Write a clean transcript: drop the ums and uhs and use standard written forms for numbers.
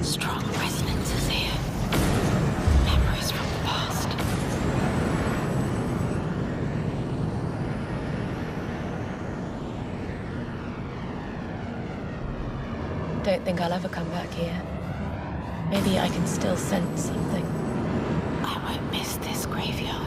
Strong resonances here. Memories from the past. Don't think I'll ever come back here. Maybe I can still sense something. I won't miss this graveyard.